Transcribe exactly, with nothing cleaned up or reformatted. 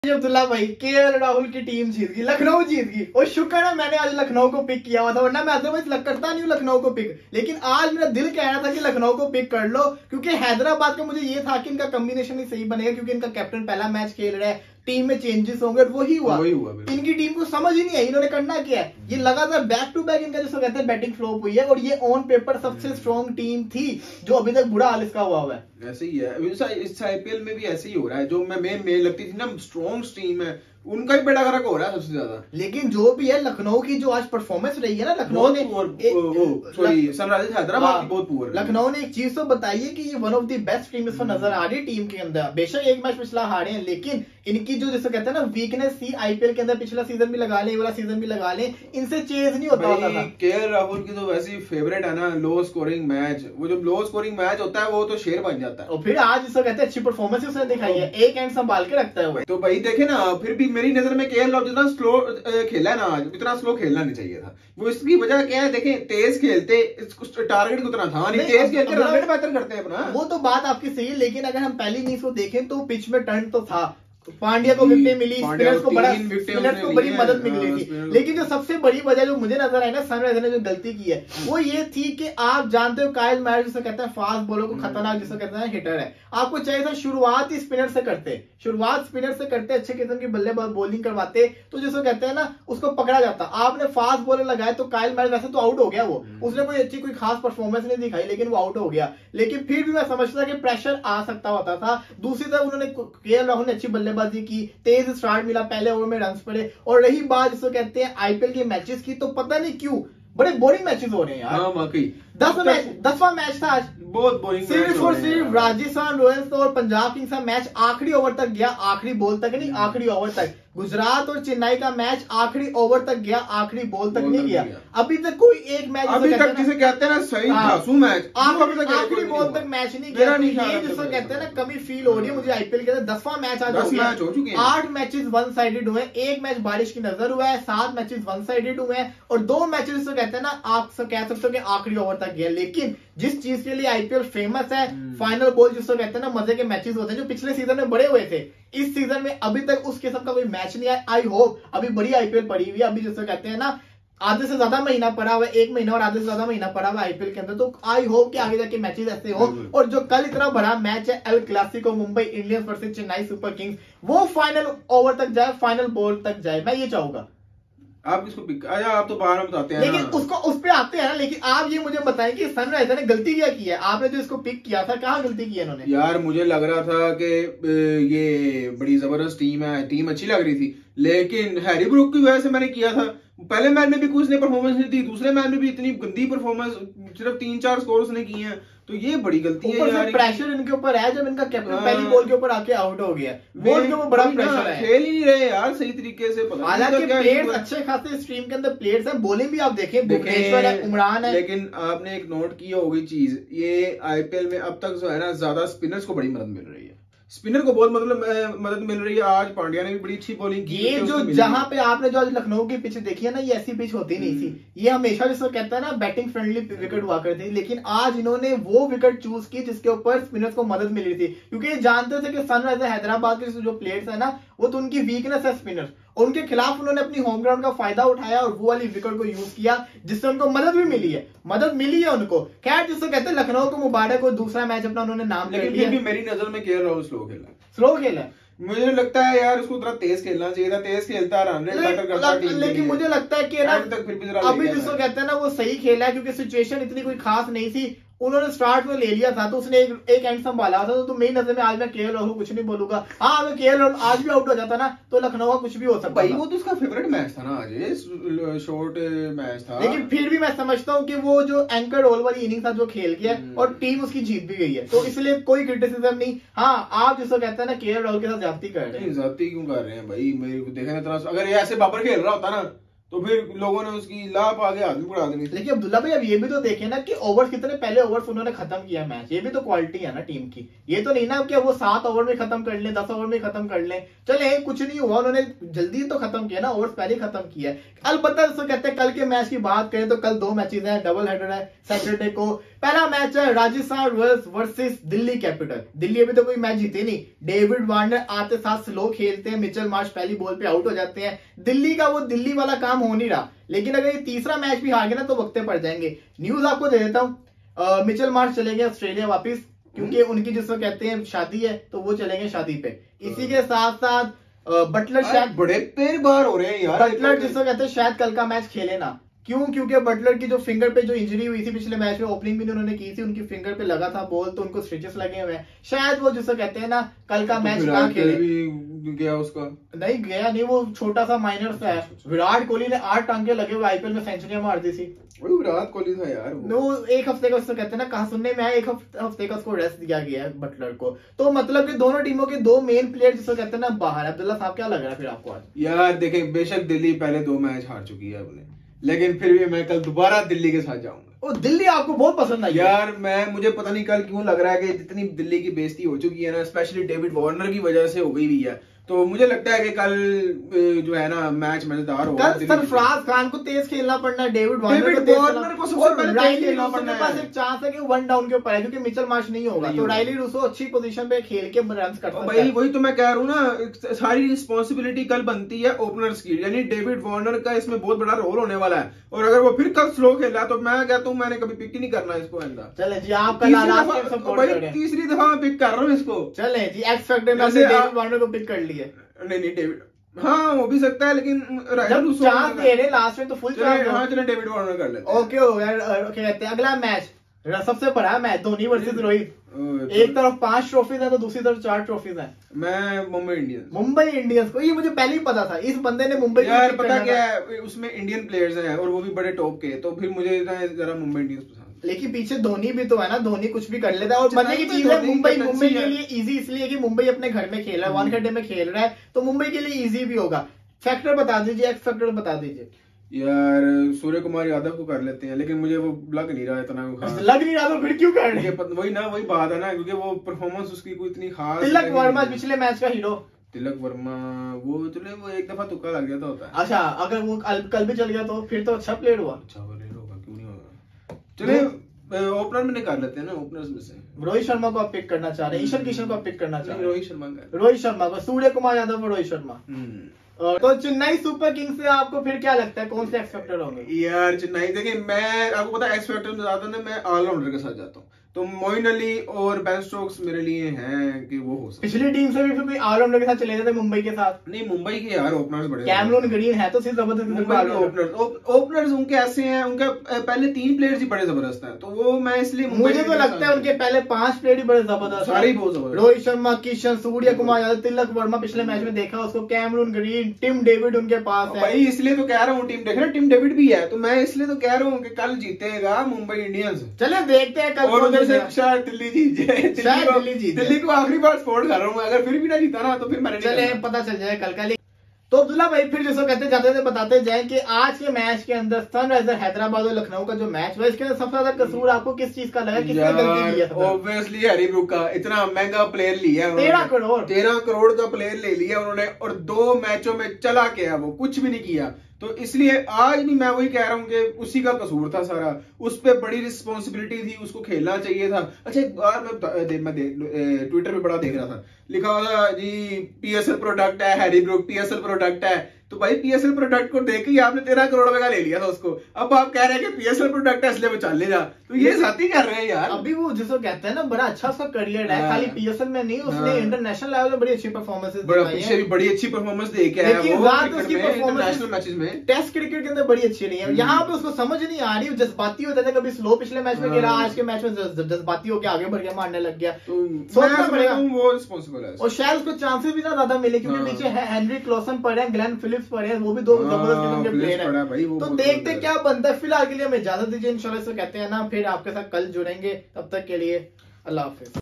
अब्दुल्ला भाई केएल राहुल की टीम जीत गई, लखनऊ जीत गई और शुक्र है मैंने आज लखनऊ को पिक किया हुआ था, वरना मैं अदरवाइज करता नहीं हूँ लखनऊ को पिक। लेकिन आज मेरा दिल कह रहा था कि लखनऊ को पिक कर लो, क्योंकि हैदराबाद का मुझे ये था कि इनका कॉम्बिनेशन ही सही बनेगा, क्योंकि इनका कैप्टन पहला मैच खेल रहा है, टीम में चेंजेस होंगे, वही हुआ वही हुआ इनकी टीम को समझ ही नहीं आई इन्होंने करना क्या है। ये लगातार बैक टू बैक इनका जिसको कहते हैं बैटिंग फ्लॉप हुई है, और ये ऑन पेपर सबसे स्ट्रॉन्ग टीम थी जो अभी तक बुरा हाल इसका हुआ हुआ है। ऐसे ही है इस आईपीएल में भी ऐसे ही हो रहा है। जो मैं मेन मेन लगती थी ना स्ट्रॉन्ग टीम है, उनका ही बेड़ा गर्क हो रहा है सबसे ज्यादा। लेकिन जो भी है लखनऊ की जो आज परफॉर्मेंस रही है ना, लखनऊ ने सॉरी सनराइजर्स हैदराबाद बहुत पुअर। लखनऊ ने एक चीज तो बताई है कि ये one of the best team इसको नजर आ रही है टीम के अंदर। बेशक एक मैच पिछला हारे हैं, लेकिन इनकी जो जिसको कहते हैं ना वीकनेस थी आईपीएल के अंदर, पिछला सीजन भी लगा ले, वाला सीजन भी लगा ले, इनसे चेज नहीं होता होता था। केएल राहुल की तो वैसी फेवरेट है ना लो स्कोरिंग मैच, वो जब लो स्कोरिंग मैच होता है वो तो शेर बन जाता है। और फिर आज जिसको कहते हैं अच्छी परफॉर्मेंस उसने दिखाई है, एक एंड संभाल के रखता है वो। तो भाई देखे ना, फिर भी मेरी नजर में केएल राहुल जितना स्लो खेला है ना आज, इतना स्लो खेलना नहीं चाहिए था। वो इसकी वजह क्या है, देखें तेज खेलते टारगेट उतना था नहीं, तेज खेलते रन रेट बेहतर करते हैं अपना। वो तो बात आपकी सही है, लेकिन अगर हम पहली इनिंग्स को देखें तो पिच में टर्न तो था, पांड्या को विकेट मिली, स्पिनर्स को बड़ा स्पिनर्स को बड़ी मदद मिल रही थी। लेकिन जो सबसे बड़ी वजह जो मुझे नजर आई ना सनराइजर ने जो गलती की है वो ये थी कि आप जानते हो काइल मैरिस जिसे कहते हैं फास्ट बॉलर को खतरनाक जिसे कहते हैं हिटर है, आपको चाहिए था शुरुआत ही स्पिनर से करते, शुरुआत स्पिनर से करते, अच्छे किस्म की बल्लेबाज बॉलिंग करवाते तो जिसको कहते हैं ना उसको पकड़ा जाता। आपने फास्ट बॉलर लगाए तो काइल मैरिस वैसे तो आउट हो गया, वो उसने कोई अच्छी कोई खास परफॉर्मेंस नहीं दिखाई, लेकिन वो आउट हो गया। लेकिन फिर भी मैं समझता कि प्रेशर आ सकता होता था। दूसरी तरफ उन्होंने केएल राहुल ने अच्छी बल्लेबाजी की, तेज स्टार्ट मिला, पहले ओवर में रन पड़े। और रही बात जिसको कहते हैं आईपीएल के मैचेस की, तो पता नहीं क्यों बड़े बोरिंग मैचेस हो रहे हैं यार। हाँ, दस मैच दसवां मैच था आज, बहुत बोरिंग। सिर्फ और सिर्फ राजस्थान रॉयल्स और पंजाब किंग्स का मैच आखिरी ओवर तक गया, आखिरी बॉल तक नहीं, आखिरी ओवर तक। गुजरात और चेन्नई का मैच आखिरी ओवर तक गया, आखिरी बॉल तक नहीं गया। अभी तक कोई एक मैच अभी तक जिसे कहते हैं ना सही धांसू मैच, आखिरी बॉल तक मैच नहीं गया। ये जिसको कहते हैं ना कमी फील हो रही है मुझे आईपीएल के अंदर। दसवां मैच आज हो गया, आठ मैचेस वन साइडेड हुए, एक मैच बारिश की नजर हुआ है, सात मैचेस वन साइडेड हुए हैं, और दो मैचेस जिसको कहते हैं ना आप कह सकते हो कि आखिरी ओवर तक गया। लेकिन जिस चीज के लिए आईपीएल फेमस है, फाइनल बॉल जिसको कहते हैं ना मजे के मैचेस होते हैं जो पिछले सीजन में बड़े हुए थे, इस सीजन में अभी तक उस किस्म का कोई मैच नहीं आया। आई होप अभी बड़ी आईपीएल पड़ी हुई है, अभी जिसको कहते हैं ना आधे से ज्यादा महीना पड़ा हुआ है, एक महीना और आधे से ज्यादा महीना पड़ा हुआ है आईपीएल के अंदर। तो आई होप कि आगे जाके मैचेस ऐसे हो, और जो कल इतना बड़ा मैच है El Clasico Mumbai Indians versus Chennai Super Kings, वो फाइनल ओवर तक जाए, फाइनल बॉल तक जाए, मैं ये चाहूंगा। आप इसको पिक आया, आप तो बाहर में बताते हैं लेकिन ना। उसको उस पे आते हैं ना, लेकिन आप ये मुझे बताएं कि सनराइजर ने गलती क्या की है? आपने जो इसको पिक किया था कहाँ गलती की है इन्होंने? यार मुझे लग रहा था कि ये बड़ी जबरदस्त टीम है, टीम अच्छी लग रही थी, लेकिन हैरी ब्रूक की वजह से मैंने किया था। पहले मैच में भी कुछ ने परफॉर्मेंस नहीं दी, दूसरे मैच में भी इतनी गंदी परफॉर्मेंस, सिर्फ तीन चार स्कोर उसने किए हैं, तो ये बड़ी गलती है यार। प्रेशर इनके ऊपर है जब इनका कैप्टन पहली बॉल के ऊपर आके आउट हो गया, बॉल के ऊपर बड़ा प्रेशर है, खेल ही नहीं रहे यार सही तरीके से। हालांकि प्लेयर्स अच्छे खासे स्ट्रीम के अंदर प्लेयर्स हैं, बॉलिंग भी आप देखें भुवनेश्वर है, उमरान है। लेकिन आपने एक नोट किया होगी चीज, ये आईपीएल में अब तक जो है ना ज्यादा स्पिनर्स को बड़ी मदद मिल रही है, स्पिनर को बहुत मतलब मदद मिल रही है। आज पांड्या ने भी बड़ी अच्छी बॉलिंग की। ये जो जहां पे आपने जो आज लखनऊ की पिच देखी है ना, ये ऐसी पिच होती नहीं थी, ये हमेशा जिसको कहता है ना बैटिंग फ्रेंडली विकेट हुआ करती थी। लेकिन आज इन्होंने वो विकेट चूज की जिसके ऊपर स्पिनर्स को मदद मिल रही थी, क्योंकि ये जानते थे कि सनराइजर हैदराबाद के जो प्लेयर्स है ना वो तो उनकी वीकनेस है स्पिनर्स, उनके खिलाफ उन्होंने अपनी होम ग्राउंड का फायदा उठाया और वो वाली विकेट को यूज किया जिससे उनको मदद भी मिली है, मदद मिली है उनको। खैर जिसको कहते हैं लखनऊ को मुबारक हो, दूसरा मैच अपना उन्होंने नाम ले लिया। भी मेरी नजर में केएल राहुल स्लो खेला, स्लो खेला मुझे लगता है यार उसको थोड़ा तेज खेलना चाहिए था, तेज खेलता रन रेट बेटर करता टीम। लेकिन मुझे लगता है कि ना अभी जिसको कहते हैं ना वो सही खेला है, क्योंकि सिचुएशन इतनी कोई खास नहीं थी, उन्होंने स्टार्ट में ले लिया था तो उसने एक, एक एंड संभाला था। तो, तो मेरी नजर में आज मैं केएल राहुल कुछ नहीं बोलूंगा। हाँ अगर केएल राहुल आज भी आउट हो जाता ना तो लखनऊ का कुछ भी हो सकता भाई, वो तो उसका फेवरेट मैच था ना आज, ये शॉर्ट मैच था। लेकिन फिर भी मैं समझता हूँ कि वो जो एंकर रोल वाली इनिंग था जो खेल गया और टीम उसकी जीत भी गई है, तो इसलिए कोई क्रिटिसिज्म नहीं। हाँ आप जिसको कहते हैं ना केएल राहुल के साथ ज्यादती कर रहे हैं। ज्यादती क्यों कर रहे हैं भाई? मेरे को देखा ना, अगर ये ऐसे बाबर खेल रहा होता ना तो फिर लोगों ने उसकी लाभ आगे आदमी बढ़ा देनी। लेकिन अब्दुल्ला भाई अब ये भी तो देखें ना कि ओवर्स कितने पहले ओवर्स उन्होंने खत्म किया मैच, ये भी तो क्वालिटी है ना टीम की। ये तो नहीं ना कि वो सात ओवर में खत्म कर लें, दस ओवर में खत्म कर लें, चले कुछ नहीं हुआ, उन्होंने जल्दी तो खत्म किया ना, ओवर्स पहले ही खत्म किया है। अलबत्ता जिसको कहते हैं कल के मैच की बात करें तो कल दो मैचेस हैं, डबल हेडर है सैटरडे को, पहला मैच है Rajasthan Royals versus Delhi Capital. Delhi अभी तो कोई मैच जीते नहीं। डेविड वार्नर आते साथ स्लो खेलते हैं, मिचेल मार्श पहली बॉल पे आउट हो जाते हैं। दिल्ली का वो दिल्ली वाला काम हो नहीं रहा, लेकिन अगर ये तीसरा मैच भी हार गए ना तो वक्ते पड़ जाएंगे। न्यूज आपको दे देता हूँ, मिचेल मार्श चले गए ऑस्ट्रेलिया वापिस, क्योंकि उनकी जिसको कहते हैं शादी है, तो वो चलेंगे शादी पे। इसी के साथ साथ बटलर शायद बड़े पैर बाहर हो रहे हैं यार। बटलर जिसको कहते हैं शायद कल का मैच खेले ना। क्यों? क्योंकि बटलर की जो फिंगर पे जो इंजरी हुई थी पिछले मैच में, ओपनिंग भी उन्होंने की थी, उनकी फिंगर पे लगा था बॉल, तो उनको स्टिचेस लगे हुए हैं। शायद वो जिसको कहते हैं ना कल का मैच ना खेले। गया उसका नहीं गया नहीं, वो छोटा सा माइनर सा है। विराट कोहली ने आठ टांगे लगे हुए आईपीएल में सेंचुरियां मार दी थी। वही विराट कोहली था यार वो। वो एक हफ्ते का उसको कहते हैं ना, कहा सुनने में आया एक हफ्ते का उसको रेस्ट दिया गया है बटलर को। तो मतलब कि दोनों टीमों के दो मेन प्लेयर जिसको कहते हैं ना बाहर। अब्दुल्ला साहब क्या लग रहा है फिर आपको आज? यार देखें, बेशक दिल्ली पहले दो मैच हार चुकी है अपने, लेकिन फिर भी मैं कल दोबारा दिल्ली के साथ जाऊंगा। ओ दिल्ली आपको बहुत पसंद आई यार? मैं मुझे पता नहीं कल क्यों लग रहा है कि जितनी दिल्ली की बेइज्जती हो चुकी है ना, स्पेशली डेविड वार्नर की वजह से हो गई हुई है, तो मुझे लगता है कि कल जो है ना मैच मजेदार होगा। कल सरफराज खान को तेज खेलना पड़ना है, डेविड वार्नर को वार्नर को सबसे पहले तेज खेलना पड़ना है। पास एक चांस है कि वन डाउन के ऊपर है, क्योंकि मिचेल मार्श नहीं होगा, तो राइली रूसो अच्छी पोजीशन पे खेल के रन कर सकता है। भाई वही तो मैं कह रहा हूँ ना, सारी रिस्पॉन्सिबिलिटी कल बनती है ओपनर्स की, यानी डेविड वार्नर का इसमें बहुत बड़ा रोल होने वाला है। और अगर वो फिर कल स्लो खेला तो मैं कहता हूँ मैंने कभी पिक ही नहीं करना इसको। चले जी, आप कल तीसरी दफा मैं पिक कर रहा हूँ इसको। चले जी, एक्स फैक्टर में डेविड वार्नर को पिक कर लिए। नहीं नहीं डेविड, हाँ वो भी सकता है, लेकिन जब चांस दे रहे लास्ट में तो फुल चांस। हाँ चलो डेविड वार्नर कर लेते हैं। ओके हो यार, ओके कहते हैं। अगला मैच सबसे बड़ा मैच, धोनी वर्सेस रोहित। एक तरफ पांच ट्रॉफीज है तो दूसरी तरफ चार ट्रॉफीज है। मैं मुंबई इंडियंस मुंबई इंडियंस को, ये मुझे पहले ही पता था। इस बंदे ने मुंबई यार पता क्या है, उसमें इंडियन प्लेयर्स हैं और वो भी बड़े टॉप के, तो फिर मुझे जरा मुंबई इंडियंस पसंद। लेकिन पीछे धोनी भी तो है ना, धोनी कुछ भी कर लेता है। और मजे की चीज है, मुंबई मुंबई के लिए इजी इसलिए कि मुंबई अपने घर में खेल रहा है, वानखेड़े में खेल रहा है, तो मुंबई के लिए इजी भी होगा। फैक्टर बता दीजिए, एक्स फैक्टर बता दीजिए। यार सूर्य कुमार यादव को कर लेते हैं, लेकिन मुझे वो लग नहीं रहा है इतना खास। लग नहीं रहा तो फिर क्यों कर रहे हैं? वही ना, वही बात है ना, क्योंकि वो परफॉर्मेंस उसकी कोई इतनी खास। तिलक वर्मा पिछले मैच का हीरो। तिलक वर्मा वो चले वो एक दफा तुक्का लग गया था होता है। अच्छा, अगर वो कल भी चल गया तो फिर तो अच्छा प्लेयर हुआ। अच्छा प्लेयर होगा, क्यों नहीं होगा। चले ओपनर में निकाल लेते हैं ना, ओपनर्स में से रोहित शर्मा को आप पिक करना चाह रहे हैं, ईशान किशन को आप पिक करना चाह रहे हैं? रोहित शर्मा का, रोहित शर्मा को, सूर्य कुमार यादव और रोहित शर्मा। तो चेन्नई सुपर किंग्स से आपको फिर क्या लगता है कौन से एक्स फैक्टर होंगे? यार चेन्नई देखिए, मैं आपको पता है एक्स फैक्टर में ज्यादा ना मैं ऑलराउंडर के साथ जाता हूँ, तो मोइन अली और बेन स्टोक्स मेरे लिए हैं कि वो हो सकते। पिछली टीम से भी फिर कोई ऑलराउंडर के साथ चले जाते मुंबई के साथ। नहीं मुंबई के यार ओपनर्स बड़े, कैमरून ग्रीन है तो सिर्फ जबरदस्त ओपनर्स ओपनर्स उनके ऐसे हैं, उनके पहले तीन प्लेयर्स ही बड़े जबरदस्त हैं, तो वो मैं इसलिए मुझे तो लगता है उनके पहले पांच प्लेयर ही बड़े जबरदस्त, सारे ही बहुत जबरदस्त। रोहित शर्मा, किशन, सूर्य कुमार यादव, तिलक वर्मा पिछले मैच में देखा उसको, कैमरून ग्रीन, टिम डेविड उनके पास है। भाई इसलिए तो कह रहा हूँ, टीम देख रहे टिम डेविड भी है, तो मैं इसलिए तो कह रहा हूँ कि कल जीतेगा मुंबई इंडियंस। चले देखते हैं कल। और उधर से शायद दिल्ली जीत जाए, दिल्ली जीत दिल्ली को आखिरी बार सपोर्ट कर रहा हूँ, अगर फिर भी ना जीता ना तो फिर मैंने चले पता चल जाए कल का। तो अब्दुल्ला भाई फिर जैसे कहते जाते थे बताते जाएं कि आज के मैच के अंदर सनराइजर हैदराबाद और लखनऊ का जो मैच हुआ, इसके अंदर सबसे ज्यादा कसूर आपको किस चीज का लगा, किसने गलती की है? ऑब्वियसली हैरी ब्रूक का, इतना महंगा प्लेयर लिया है, तेरह करोड़ तेरह करोड़ का प्लेयर ले लिया उन्होंने, और दो मैचों में चला के है वो, कुछ भी नहीं किया। तो इसलिए आज नहीं, मैं वही कह रहा हूँ कि उसी का कसूर था सारा, उस पे बड़ी रिस्पॉन्सिबिलिटी थी, उसको खेलना चाहिए था। अच्छा एक बार मैं मैं ट्विटर पे बड़ा देख रहा था, लिखा हुआ था जी पीएसएल प्रोडक्ट है हैरी ब्रूक, पीएसएल प्रोडक्ट है, तो भाई पीएसएल प्रोडक्ट को देख ही आपने तेरह करोड़ रुपए का ले लिया था उसको, अब आप कह रहे हैं कि पीएसएल प्रोडक्ट है इसलिए वो चल लेगा, तो ये साथी कर रहे हैं यार। अभी वो जिसको कहते हैं ना बड़ा अच्छा उसका करियर है, खाली पीएसएल में नहीं, उसने इंटरनेशनल लेवल में बड़ी अच्छी परफॉर्मेंसेस दिखाई है, बड़ी अच्छी परफॉर्मेंस दे के आया वो इंटरनेशनल मैचेस में, टेस्ट क्रिकेट के अंदर बड़ी अच्छी रही है। यहाँ पे उसको समझ नहीं आ रही, जज्बाती होता था, कभी स्लो पिछले मैच में गिरा, आज के मैच में जज्बाती होकर आगे बढ़ गया, मारने लग गया, सोचना पड़ेगा वो रिस्पॉन्सिबल है। और शायद उसको चांसेस भी ना ज्यादा मिले, क्योंकि नीचे हेनरी क्लॉसन पड़े हैं, ग्लेन फिलिप्स पड़े हैं, वो भी दो जबरदस्त किस्म के प्लेयर हैं। तो देखते क्या बनता है। फिलहाल के लिए हमें इजाजत दीजिए, इंशाल्लाह से कहते हैं ना फिर आपके साथ कल जुड़ेंगे, तब तक के लिए अल्लाह हाफिज।